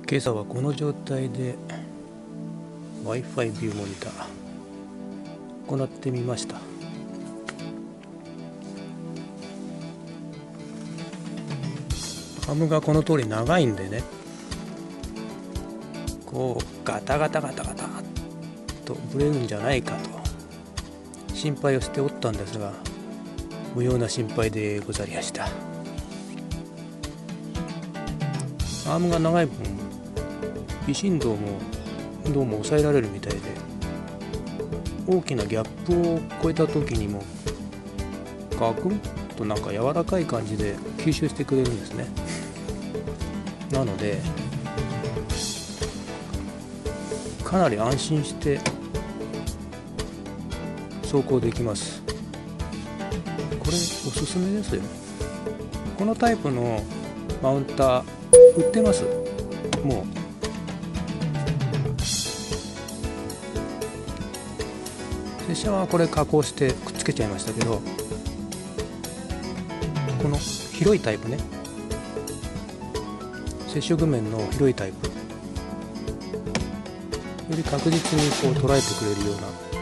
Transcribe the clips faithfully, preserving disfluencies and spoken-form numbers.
今朝はこの状態で Wi-Fi ビューモニター行ってみました。アームがこの通り長いんでね、こうガタガタガタガタとブレるんじゃないかと心配をしておったんですが、無用な心配でござりました。アームが長い分微振動もどうも抑えられるみたいで、大きなギャップを超えた時にもガクンとなんか柔らかい感じで吸収してくれるんですね。なのでかなり安心して走行できます。これおすすめですよ。このタイプのマウンター売ってます。もう拙者はこれ加工してくっつけちゃいましたけど、この広いタイプね、接触面の広いタイプ、より確実にこう捉えてくれるよ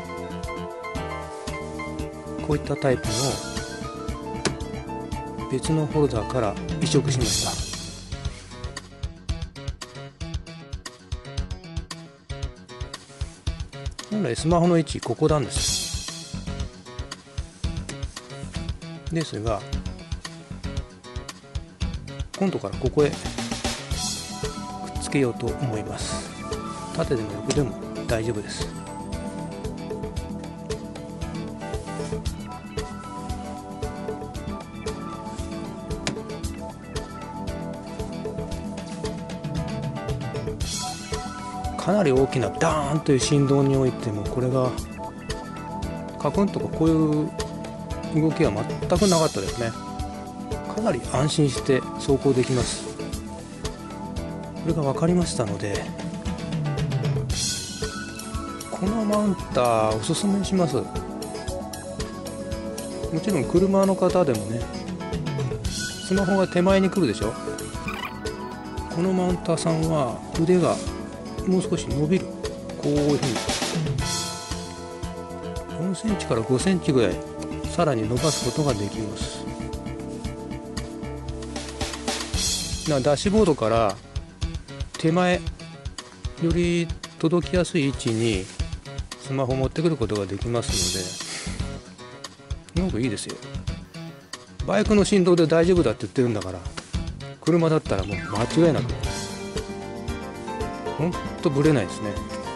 うなこういったタイプの別のホルダーから移植しました。本来スマホの位置ここなんですですが、今度からここへくっつけようと思います。縦でも横でも大丈夫です。かなり大きなダーンという振動においても、これがカクンとかこういう動きは全くなかったですね。かなり安心して走行できます。これが分かりましたので、このマウンターおすすめします。もちろん車の方でもね、スマホが手前に来るでしょ。このマウンターさんは腕がもう少し伸びる。こういうふうによんセンチからごセンチぐらいさらに伸ばすことができます。ダッシュボードから手前より届きやすい位置にスマホを持ってくることができますので、すごくいいですよ。バイクの振動で大丈夫だって言ってるんだから、車だったらもう間違いなくほんとブレないですね。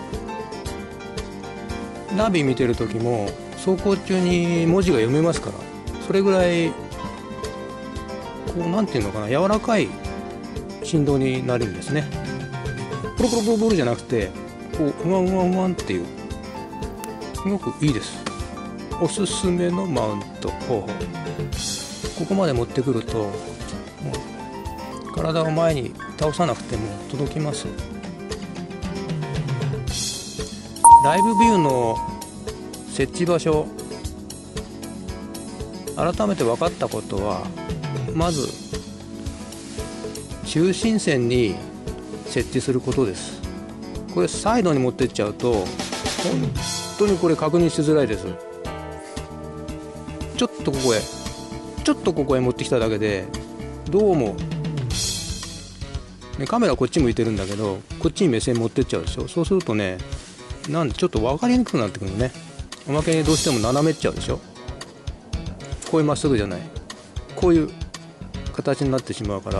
ナビ見てる時も走行中に文字が読めますから、それぐらいこうなんていうのかな、柔らかい振動になるんですね。ポロポロポロポロじゃなくて、こううわんうわんうわんっていう、すごくいいです。おすすめのマウント方法。ここまで持ってくるともう体を前に倒さなくても届きます。ライブビューの設置場所、改めて分かったことは、まず中心線に設置することです。これサイドに持ってっちゃうと本当にこれ確認しづらいです。ちょっとここへちょっとここへ持ってきただけでどうも、ね、カメラこっち向いてるんだけど、こっちに目線持ってっちゃうでしょ。そうするとね、なんでちょっと分かりにくくなってくるのね。おまけにどうしても斜めっちゃうでしょ。こういうまっすぐじゃない、こういう形になってしまうから、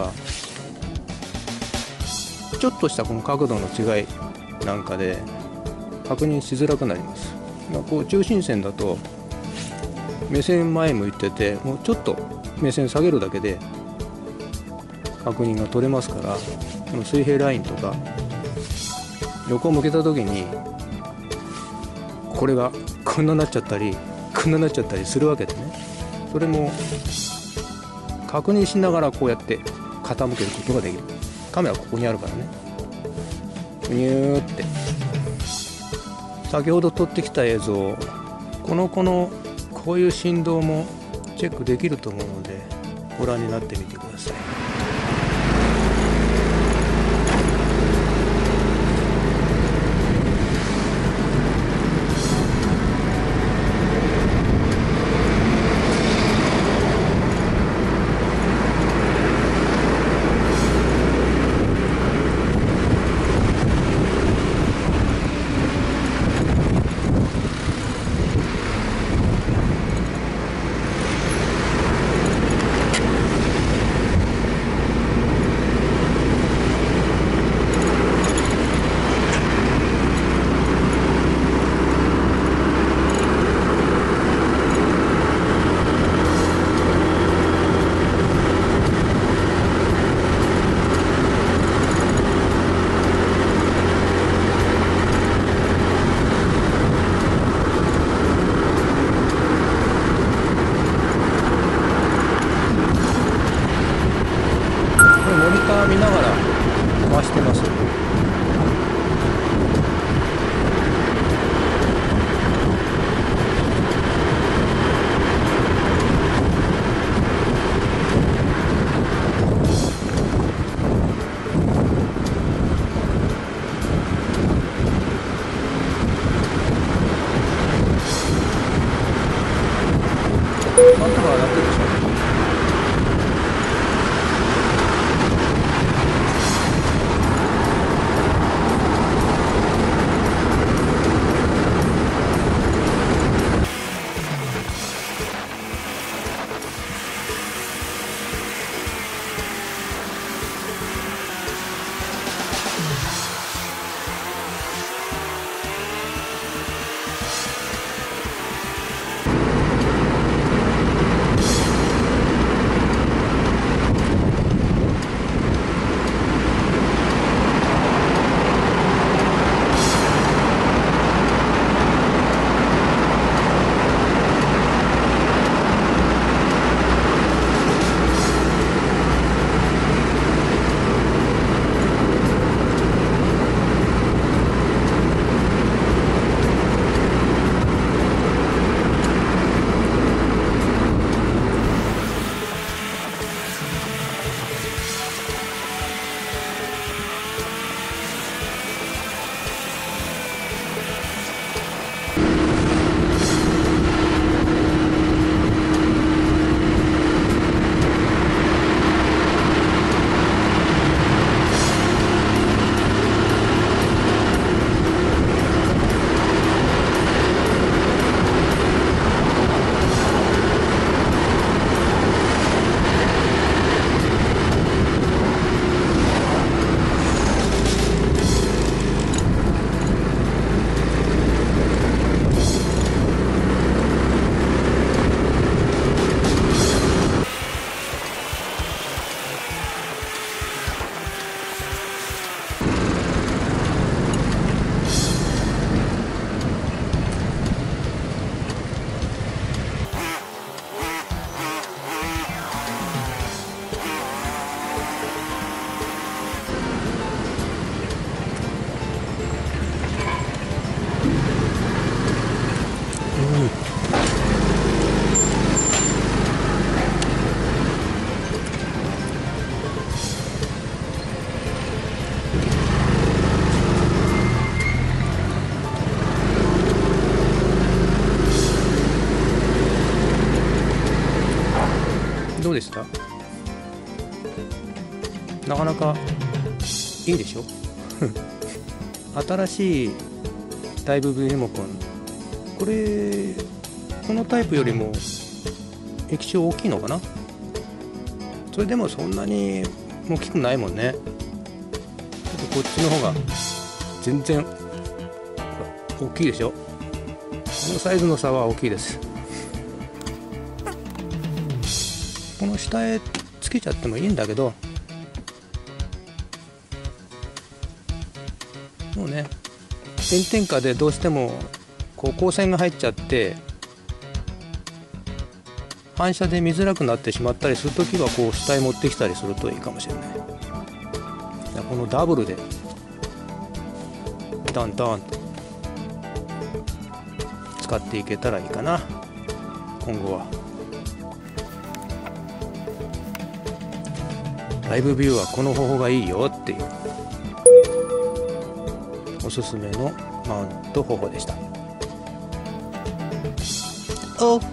ちょっとしたこの角度の違いなんかで確認しづらくなります。こう中心線だと目線前向いてて、もうちょっと目線下げるだけで確認が取れますから、この水平ラインとか横を向けた時にこれがこんなになっちゃったりこんなになっちゃったりするわけでね。それも確認しながらこうやって傾けることができる。カメラここにあるからね、ニューって先ほど撮ってきた映像、この子のこういう振動もチェックできると思うので、ご覧になってみてください。 してます。なんとかやってるでしょ。どうでした？なかなかいいでしょ新しいダイブ ブイ リモコン、これこのタイプよりも液晶大きいのかな。それでもそんなに大きくないもんね。ちょっとこっちの方が全然大きいでしょ。このサイズの差は大きいです。この下へつけちゃってもいいんだけど、もうね、炎天下でどうしてもこう光線が入っちゃって反射で見づらくなってしまったりするときは、こう下へ持ってきたりするといいかもしれない。このダブルでダンダンと使っていけたらいいかな、今後は。ライブビューはこの方法がいいよっていうおすすめのマウント方法でした。 OK。